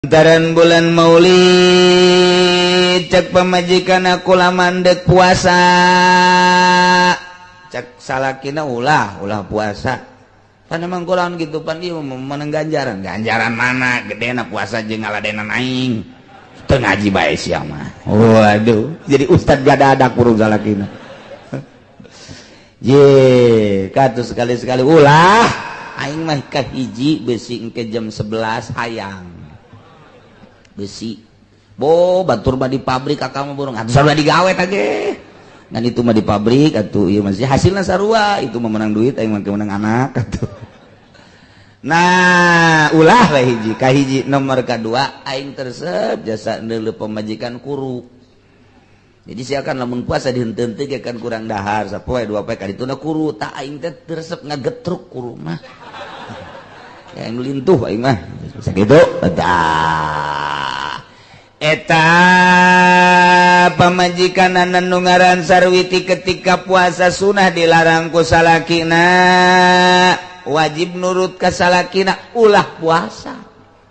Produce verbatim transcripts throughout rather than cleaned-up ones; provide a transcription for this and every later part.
Lantaran bulan Maulid cek pamajikan aku lamandek puasa cek salakina ulah ulah puasa pan emang kurang gitu pan dia menang ganjaran ganjaran mana gede na puasa jeung ngaladenan aing teu ngaji bae sia mah waduh jadi ustad gadadak kurung salakina ye katus sekali-sekali ulah aing mah ka hiji besi engke jam sebelas hayang besi bo batur mah di pabrik kakak mah burung atuh sarua digawe tage ngan itu mah di pabrik atuh ieu masih hasilna sarua itu mah menang duit aing mah menang anak atuh nah ulah we hiji ka hiji nomor kadua aing tersep jasa neuleuh pemajikan kuru jadi siakan lamun puasa dihenteu-henteu kan kurang dahar sapoe dua poe kadituna kuru tak aing teh tersep ngagetruk kuru mah yang lintuh aing mah sakitu tah eta pamajikan anu ngaran Sarwiti ketika puasa sunah dilarang ku salakina wajib nurut ka salakina ulah puasa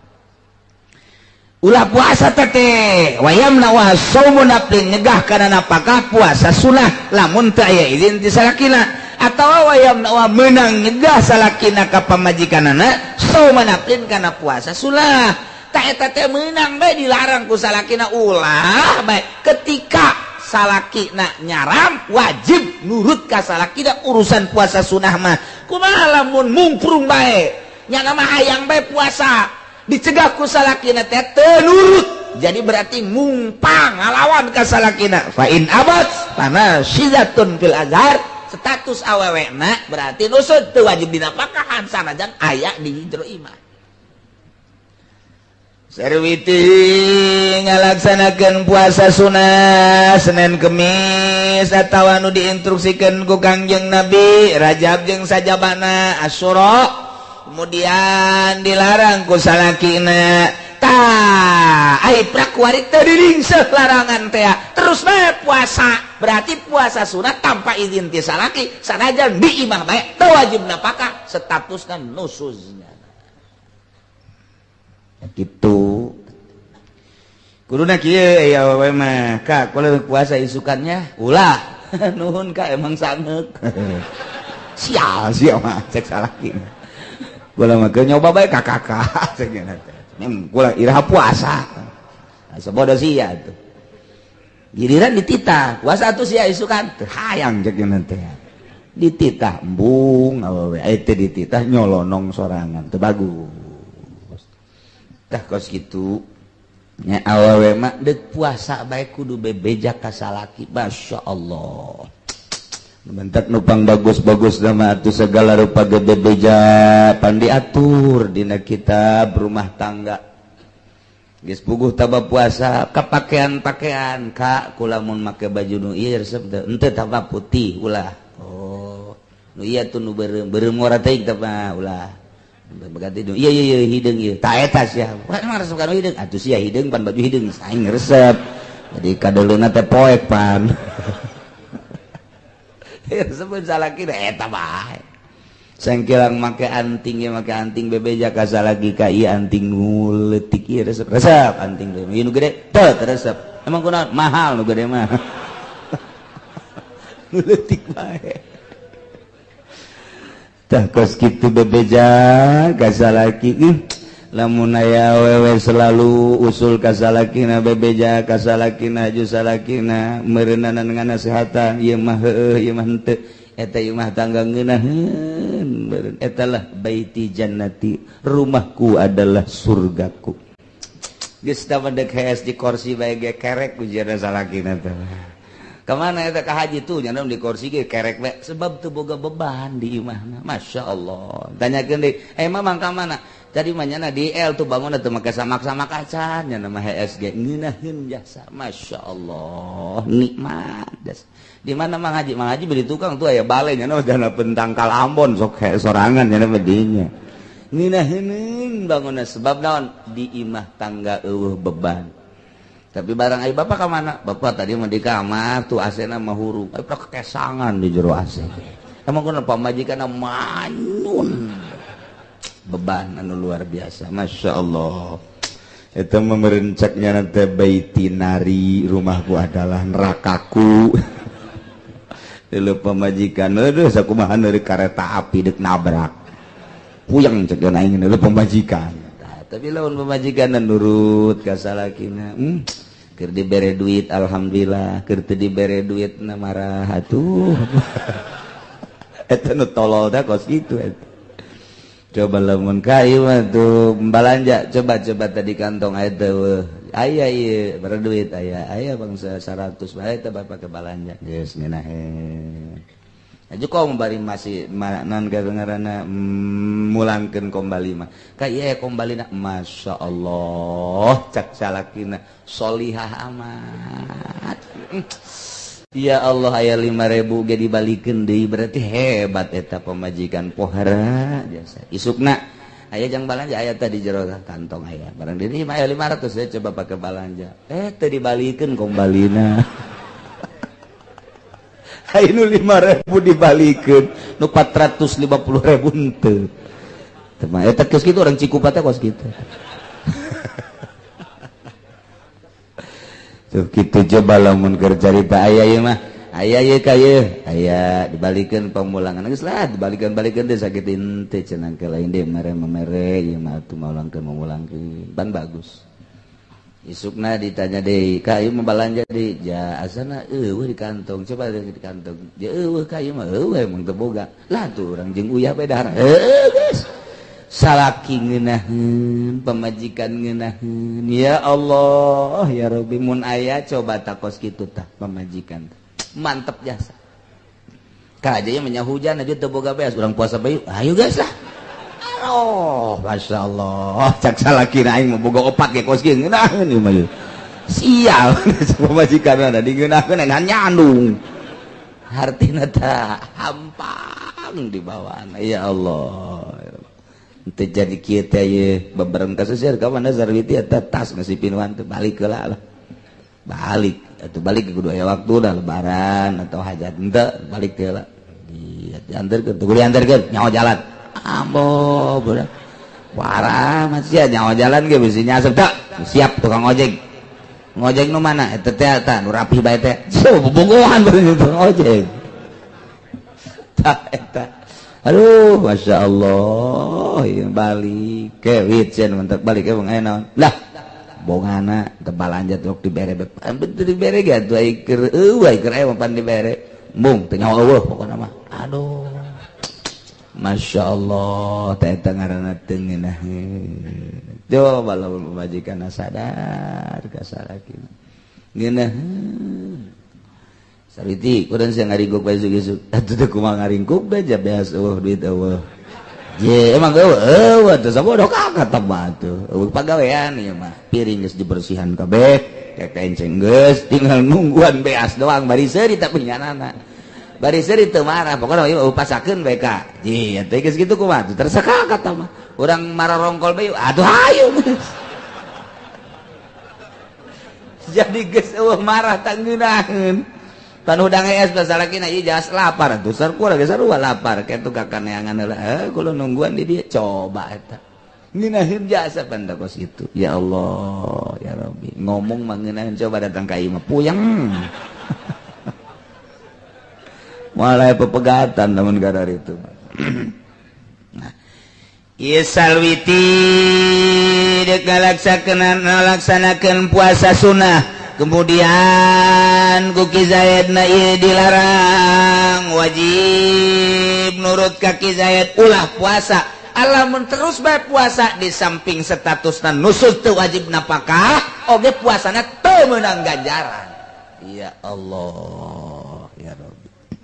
ulah puasa teh wayamna wa saumun aplin nyegah kana napakah puasa sunah lamun teu aya izin ti salakina atau wayamna wa meunang nyegah salakina ka pamajikanana saumun aplin kana puasa sunah ta eta teh meunang bae dilarang ku salakina ulah bae ketika salakina nyaram wajib nurut ka salakina urusan puasa sunah mah kumaha lamun mungprung bae nya mah hayang bae puasa dicegah ku salakina teh teu nurut jadi berarti mumpang ngalawan ka salakina fa in abad kana syidatun fil azhar status awewena berarti nusud teu wajib dinapakahan sanajan aya di hijro imah Sarwiti ngalaksanakeun puasa sunah Senin Kemis atawa anu diinstruksikeun ku Kangjeng Nabi Rajab jeung sajabana Asyura kemudian dilarang ku salakina tah ai prakuari teu diringseuh larangan teh terus bae puasa berarti puasa sunat tanpa izin ti salaki sanajan di imah bae teu wajib napakah statusna nusuzna gitu kuduna kieu aya we mah ka kuliah puasa isukannya ulah nuhun ka emang sangeuk sial sia mah cek salaki kula mah keur nyoba bae ka kakak cek nya teh mem kula iraha puasa sabodo sia tuh giliran dititah puasa atuh sia isukan teu hayang cek nya teh dititah embung awewe aya teh dititah nyolonong sorangan teu bagus tah kos kitu nya awewe mah deuk puasa bae kudu bebeja ka salaki masyaallah mentak nupang bagus-bagus nama atuh segala rupa bebeja pan diatur dina kitab rumah tangga geus puguh taba puasa kapakean-pakean ka kulamun make baju nu ieu resep teh henteu taba putih ulah oh nu ieu tuh nu beureum beureum ngora teuing teh mah ulah berganti dong iya iya iya hidung iya tak etas ya wah emang resep kan hidung atuh sia hidung pan baju hidung aing resep jadi kadeuluna teh poek pan resep salaki eta bae sangkilang make anting ya make anting bebeja ka salaki ka ieu anting nu leutik ieu resep resep anting ieu nu gede teu resep emang kunaon mahal nu gede mah nu leutik bae tah kos kitu bebeja ka salaki lamun aya awewe selalu usul ka salakina bebeja ka salakina ju salakina meureunana dengan nasehatan ieu mah heueuh ieu mah henteu eta ieu mah tangga ngeunaheun meureun eta lah baiti jannati rumahku adalah surgaku geus da mendek hees di kursi bae ge kerek ujarna salakina teh kemana eta ka haji tuh nya di kursi ge kerek we sebab teu boga beban di imahna masyaallah tanyakeun deui eh mamang ka mana tadi mah nya di L tuh bangun teu make samak-samak acan nya nama H S G ngeunaheun jasa masyaallah nikmat das di mana mang haji mang haji beli tukang tuh aya bale nya dana pentang kalambon sok he sorangan nya nama dinya ngeunaheun bangunna sebab naon di imah tangga eueuh beban tapi barang ai bapak ka mana bapak tadi mah di kamar tuh A C-na mah huruf ai prak kesangan di jero A C emang kuna pamajikanna manyun beban anu luar biasa masyaallah itu memerencaknya nanti baitinari, rumahku adalah nerakaku. Dulu pemajikan, aduh sakumahan dari kereta api dek nabrak, puyeng cek dan aing dulu pemajikan. Nah, tapi lawan pemajikan dan nurut kasalakina, hmm, keur dibere duit alhamdulillah, keur teu dibere duit na marah atuh. Eta nu tolol teh kos kitu eta. Coba lamun kayu mah tuh balanja, coba-coba tadi kantong aya teu aya ieu berduit aya aya bangsa seratus bae teh bapak ke balanja geus ngeunah he aju kong bari masih nan ngaranna mulangkeun kembali mah ka ieu kombalina masyaallah cak salakina solihah amat. Ya Allah aya lima ribu ge dibalikeun deui berarti hebat eta pemajikan pohara jasa isukna aya jang balanja aya tadi jero kantong aya barang diri mah aya lima ratus saya coba pakai balanja eh teu dibalikeun kombalina. Aya nu lima ribu dibalikeun nu empat ratus lima puluh ribu henteu teu mah eta geus kitu urang Cikupa teh kos kitu. Tuh kitu coba lamun keur carita aya ieu mah aya ieu ka ieu aya dibalikeun pamulangan geus lah dibalikeun-balikeun teh sakit henteu cenah ke lain deui mere-mere ieu mah atuh maulangkeun mamulangkeun ban bagus. Isukna ditanya deui ka ieu mah balanja deui ja asana eueuh di kantong coba di kantong ja eueuh ka ieu mah eueuh emang teu boga lah tuh urang jeung uyah bae dahar heuh geus salaki ngeunaheun pemajikan ngeunaheun ya Allah ya Rabbi mun aya coba takos kitu tah pemajikan mantep jasa ka aja ya menya hujan aja teu boga beas urang puasa bae ayo guys lah oh masyaallah cak salakina aing mah boga opat ge kos kieu ngeunaheun ieu mah sial pemajikan ada digeunaheun ngan nyandung hartina tah hampang di bawaan ya Allah terjadi kita ye beberapa kasus ya kawan Nazarwiti eta tas ngasih pinuan teh balik ke lah balik atau balik ke kudu aya waktu dah lebaran atau hajat ente balik teh lah diantarkeun teu diantarkeun nyawa jalan ambo budak parah masih nyawa jalan ge bisi nyasep tak siap tukang ojek ngojek nu mana eta teh eta nu rapi bae teh bobogohan beureun tukang ojek tah eta aduh masya Allah ya balik ke witchen mantap balik ke bang naon lah bongana tebalanja tuh dibere betul dibere gak tuh iker eueuh iker aya pan dibere mung teu nyawa eueuh pokona mah aduh masya Allah teh eta ngaranna teu ngeunaheun coba lamun pamajikanna sadar ka salakina ngeunaheun Sariti, kurang saya ngaringkuk bae isuk-isuk. Atuh teh kumaha ngaringkuk da ja beas eueuh duit eueuh. Ye, emang eueuh eueuh teh sabodoh kakak teh mah atuh. Eueuh pagawean ieu mah. Piring geus dibersihan kabeh, kekenceng geus, tinggal nungguan beas doang bari seuri tapi nyanana. Bari seuri teu marah, pokona ieu eueuh pasakeun bae ka. Ye, teh geus kitu kumaha? Tersa kakak teh mah. Urang marah rongkol bae, aduh hayu. Jadi geus eueuh marah tang ngeunaheun. Pan hudang es basalakina ieu jas lapar atuh sarua ge sarua lapar kitu kakaneangan heula eh kulo nungguan di dieu coba eta ngeunaheun jasa pan kos itu ya Allah ya Rabbi ngomong mah ngeunaheun coba datang ka ieu mah puyeng mulai pepegatan lamun gadar itu nah ieu salwiti deuk ngalaksanakeun puasa sunnah kemudian kuki Zaid na ieu dilarang wajib nurut kaki Zaid ulah puasa alamun terus bae puasa di samping statusna nusus teu wajib napakah oge puasana teu meunang ganjaran ya Allah ya Rabbi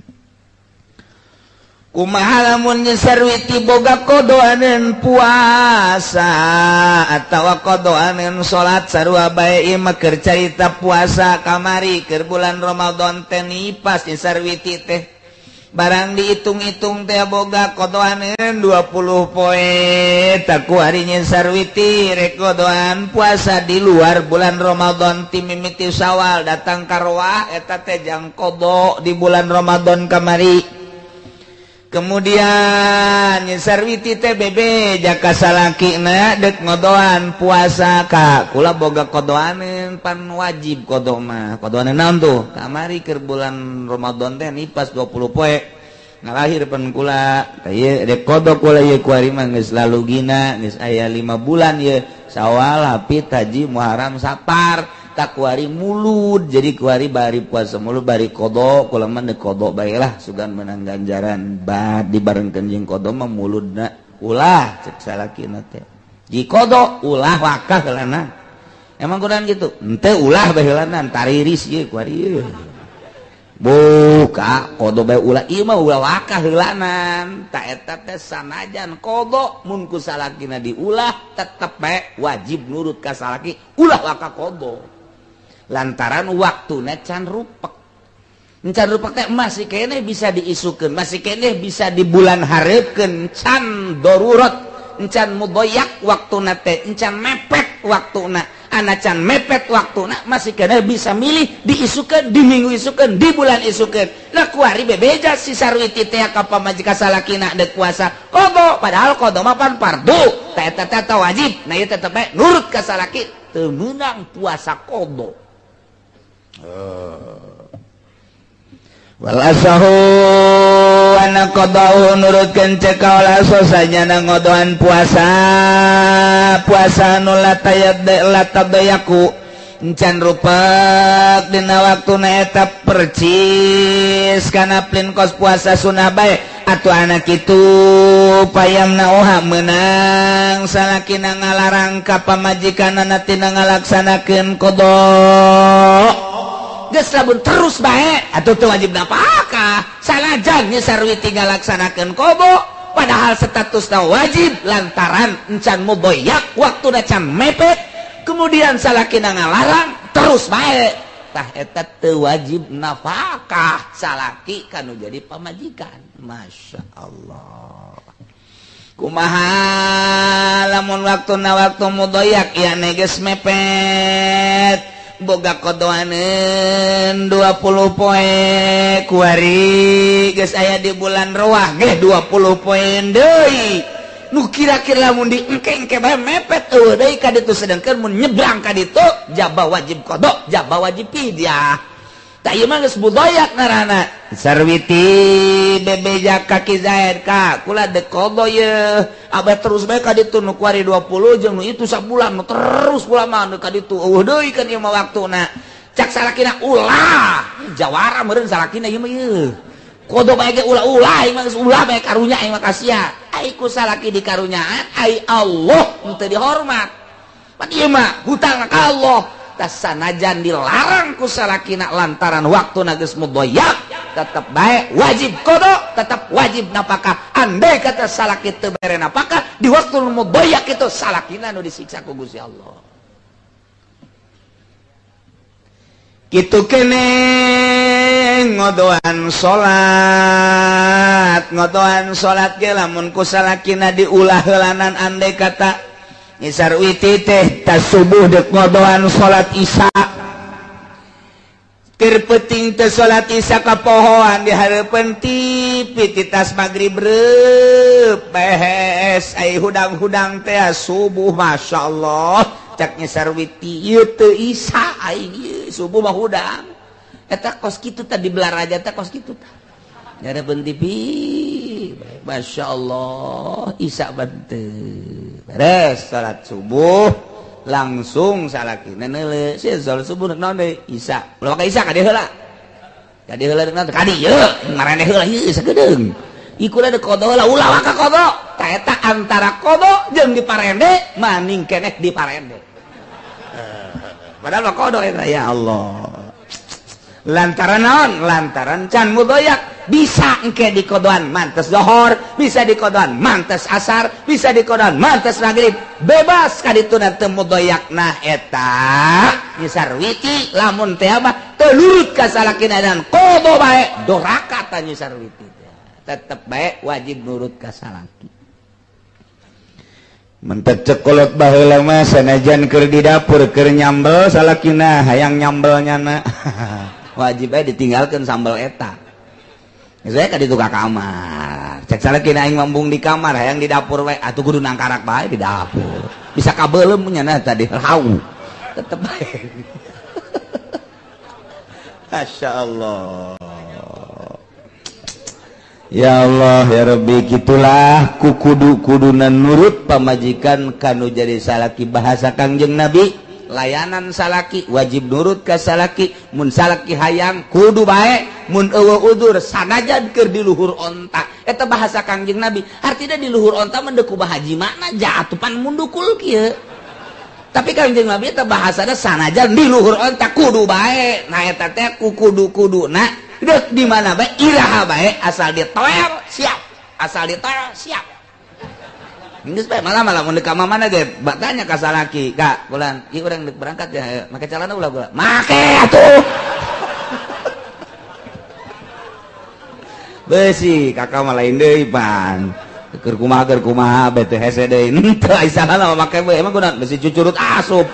kumaha lamun sarwiti boga kodoaneun puasa atawa kodoaneun salat sarua bae ieu mah keur carita puasa kamari keur bulan Ramadan teh nipas sarwiti teh barang dihitung-hitung teh boga kodoaneun dua puluh poe taku harinya sarwiti rek kodoan puasa di luar bulan Ramadan ti mimiti Syawal datang ka roah eta teh jang kodo di bulan Ramadan kamari kemudian nyisarwiti teh bebe jaka salakina dek ngodoan puasa ka kula boga kodoaneun pan wajib kodo mah kodoaneun naon tuh kamari keur bulan Ramadan teh nipas dua puluh poe ngalahir pan kula teh dek kodo kula ye kuari mah geus lalu gina geus aya lima bulan ye Syawal Hapit Haji Muharram Sapar tak kuari mulud jadi kuari bari puasa mulud bari kodo kula mah dek kodo bae lah sugan menang ganjaran bad dibarengkeun jeung kodo mah muludna ulah cek salakina teh di kodo ulah wakah heulana emang kunaon gitu henteu ulah bae heulana tariris ye kuari ye buka kodo bae ulah ieu mah ulah wakah heulanan ta eta teh sanajan kodo mun ku salakina diulah tetep bae wajib nurut ka salaki ulah wakah kodo lantaran waktuna can rupek can rupek teh masih kene bisa diisukeun masih kene bisa di bulan hareupkeun can darurat can mudoyak waktuna teh can mepet waktuna ana can mepet waktuna masih kene bisa milih diisukeun di minggu isukeun di bulan isukeun lah kuari bebeja si sarwiti teh ka pamajikan salakina deuk puasa kodo padahal kodo mah pan fardu teh eta teh wajib nah ieu tetep bae nurut ka salaki teu meunang puasa kodo. Wal asahu ana qadau nurutkeun cek kaula sosanyana ngodoan puasa puasa nu latayad latadayaku encan rupek dina waktuna eta percis kana plin kos puasa sunah bae atuh anak kitu payamna oha meunang salakina ngalarang ka pamajikanana tina ngalaksanakeun qada geus lamun terus bae atuh teu wajib napakah sanajan nya sarwiti ngalaksanakeun qada padahal statusna wajib lantaran encan mudoyak waktuna can mepet kemudian salakina ngalarang terus bae tah eta teu wajib nafkah salaki kanu jadi pamajikan. Masya Allah kumaha lamun waktuna waktu mudoyak ya neges mepet boga kodoaneun dua puluh poe kuari geus aya di bulan Rewah ge dua puluh poe deui nu kira-kira lamun diengke-engke bae mepet eueuh deui ka ditu sedengkeun mun nyebrang ka ditu jaba wajib kodo jaba wajib fidyah tah ieu mah geus budoyak ngaranna sarwiti bebeja kaki Zaid ka kula dek kodo ye abah terus bae ka ditu nu kuari dua puluh jeung nu itu sabulan nu terus kula mah ka ditu eueuh deui kan ieu mah waktuna cak salakina ulah jawara meureun salakina ieu mah ieu kodo bae ge ulah-ulah ieu mah geus ulah bae karunya ieu mah kasia ai ku salaki dikarunyaan ai Allah teu dihormat pan ieu mah hutang ka Allah tas sanajan dilarang ku salakina lantaran waktuna geus mudoyak tetep bae wajib kodo tetep wajib napakah andai kata salaki teu bere napakah di waktu mudoyak itu salakina nu disiksa ku Gusti Allah kitu kene ngodoan salat ngodoan salat ge lamun ku salakina diulah heulanan andai kata nyisarwiti teh tas subuh dek ngodoan salat isya keur peuting teh salat isya ka pohoan di hareupeun ti piti tas magrib reup behes ai hudang-hudang teh subuh masyaallah cak nyisarwiti ieu teu isya aing ieu subuh mah hudang eta kos kitu tadi belaraja teh kos kitu tah nyareupeun T V masyaallah isya banteu beres salat subuh langsung salakina neule sia salat subuh naon deui isya ulah ka isya ka dieu heula ka dieu heula naon ka dieu marane heula ieu sagedeung ikula de kodo heula ulah ka kodo ta eta antara kodo jeung diparende maning keneh diparende padahal kodo eta ya Allah lantaran naon lantaran can mudoyak bisa engke di kodoan mantes zohor bisa di kodoan mantes asar bisa di kodoan mantes maghrib bebas kadituna teu mudoyak nah eta nyisarwiti lamun teh mah teu nurut ka salakina dan kodo bae doraka ta nyisarwiti tetep bae wajib nurut ka salaki mentek cekolot baheula mah sanajan keur di dapur keur nyambel salakina hayang nyambelnyana wajib aja ditinggalkan sambal eta saya kan itu ka kamar cek salaki aing mambung di kamar hayang di dapur we atuh kudu nangkarak bae di dapur bisa kabelem nya nah tadi hau tetep bae. Masya Allah. Ya Allah ya Rabbi gitulah ku kudu-kudunan nurut pamajikan kanu jadi salaki bahasa Kangjeng Nabi layanan salaki wajib nurut ka salaki mun salaki hayang kudu bae mun eueuh udur sanajan keur di luhur onta eta bahasa Kangjeng Nabi artina di luhur onta mah deuk kumaha haji makna jatuh pan mundukul kieu tapi Kangjeng Nabi eta bahasana sanajan di luhur onta kudu bae nah eta teh ku kudu-kuduna deuk di mana bae iraha bae asal ditoel siap asal ditoel siap geus bae malah malah mun deuk ka mana ge tanya ka salaki Kak bulan ieu urang deuk berangkat ya make calana ulah gula make atuh beusi kakak mah lain deui pan keur kumaha keur kumaha bae teh hese deui henteu ai salana mah make bae emang kunaon beusi cucurut asup.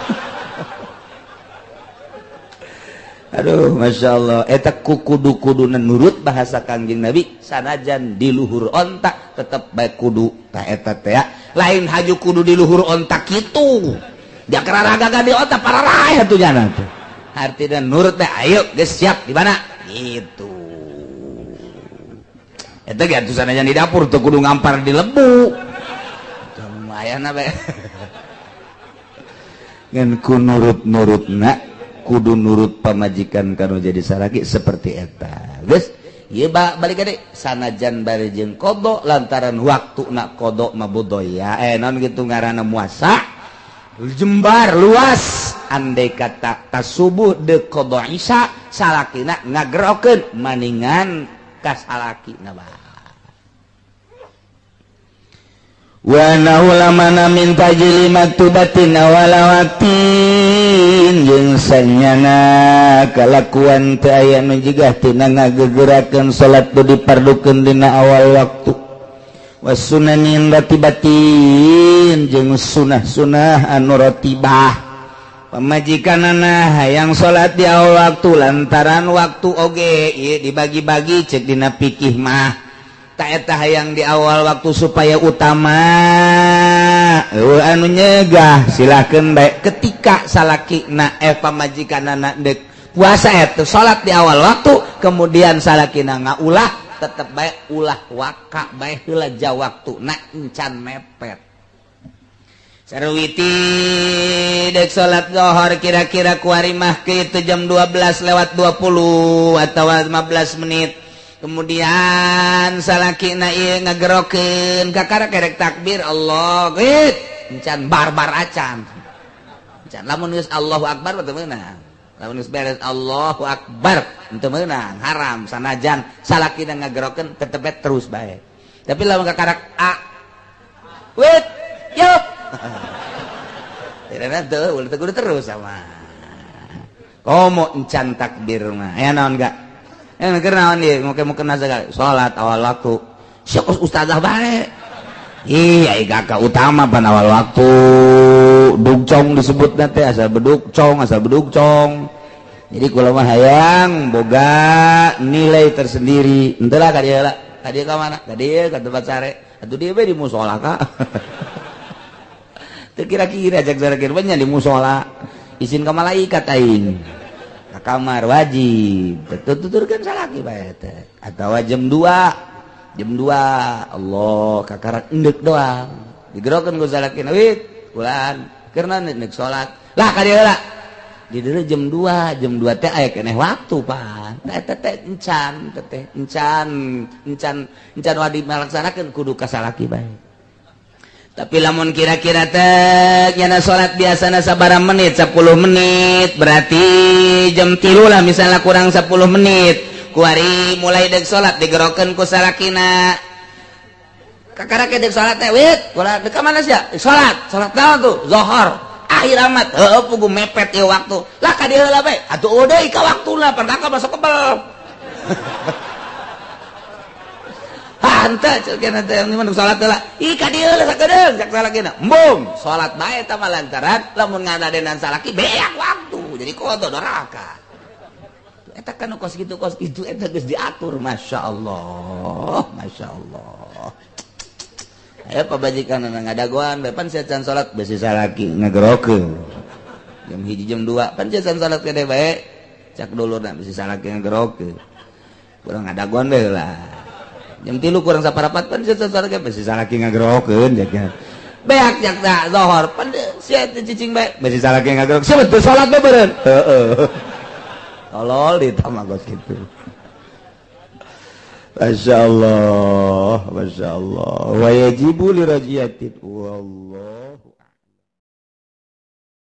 Aduh Masya Allah eta kudu-kudunan nurut bahasa Kangjeng Nabi sanajan di luhur ontak tetep baik kudu ta eta teh lain haju kudu di luhur ontak kitu dia keraraga di ontak pararai atuh nya teh artina nurut teh ayo geus siap di mana gitu eta ge atuh sanajan di dapur teu kudu ngampar di lebu lumayan bae ngan ku nurut-nurutna kudu nurut pamajikan kanu jadi salaki seperti eta geus ieu balik kade sanajan bari jeung qada lantaran waktuna qada mah budaya eh naon kitu ngaranna muasa jembar luas andai kata tasubuh de qada isya salakina ngagerokeun maningan ka salakina bae wa naulamana min tajli maktubatin awalawatin jeung sanyana kalakuan teu aya nu jigah tina ngagegerakeun salat tu dipardukeun dina awal waktu wasunanin ratibatin jeung sunah-sunah anu ratibah pamajikanana hayang salat di awal waktu lantaran waktu oge ieu dibagi-bagi cek dina fikih mah eta hayang di awal waktu supaya utama uh, anu nyegah silakeun bae ketika salakina eh pamajikanana deuk puasa eta salat di awal waktu kemudian salakina ngaulah tetep bae ulah waka bae heula ja waktuna encan mepet sareuwiti deuk salat zuhur kira-kira kuari mah kitu jam dua belas lewat dua puluh atau lima belas menit kemudian salakina ieu ngagerokeun kakara kerek takbir Allah geut encan barbar acan encan lamun geus Allahu akbar teu meunang lamun geus beres Allahu akbar teu meunang haram sanajan salakina ngagerokeun tetep terus bae tapi lamun kakarak a wit yo dirana teu ulah kudu terus sama komo encan takbir mah aya naon gak yang mikir naon dia mungkin-mungkin segala sholat awal waktu siapa ustazah bae iya kakak utama pan awal waktu dugcong disebut nanti asal bedugcong asal bedugcong jadi kalau mah hayang boga nilai tersendiri entahlah ka dia lah ka dia ka mana ka dia ka tempat sare atuh dia bae di musola ka teu kira-kira cek sarakir banyak di musola izin ka malaikat aing kamar wajib tuturkan salaki bae teh atawa jam dua jam dua Allah kakarak endek doang digerokeun ku salakina wit ulan keurna neuk salat lah ka dieu lah di dieu jam dua jam dua teh aya keneh waktu pan eta teh encan teh encan encan encan wadi malaksanakeun kudu ka salaki bae tapi lamun kira-kira teh nyana salat biasana sabaraha menit sepuluh menit berarti jam tilu lah misalnya kurang sepuluh menit kuari mulai deuk salat digerokeun ku salakina kakara ke deuk salat teh wit ulah deuk ka mana sia salat salat naon tuh zuhur akhir amat heuh pugu mepet ieu waktu lah ka dieu lah bae atuh deui ka waktuna pardaka masuk kebel hanteu ceukna teh yang mana salat lah ih ka dieu lah sakedeung cak salakina embung salat bae eta mah lantaran lamun ngadadenan salaki beak waktu jadi kodo doraka eta kan kos gitu kos gitu eta geus diatur Masya Allah Masya Allah. Ayo pabajikan anu ngadagoan pan siacan salat besi salaki ngagerokeun jam hiji jam dua pan siacan salat kade bae cak dulurna besi salaki ngagerokeun kurang ngadagoan bae lah jam tilu kurang saparapat pan siacan salat besi salaki ngagerokeun jaga beak jak da zohor pan sia cicing bae besi salaki ngagerok sia betul salat bae beureun heeh tolol ditamagos kitu. Masya Allah, Masya Allah. Wa yajibu li rajiatin. Wallah.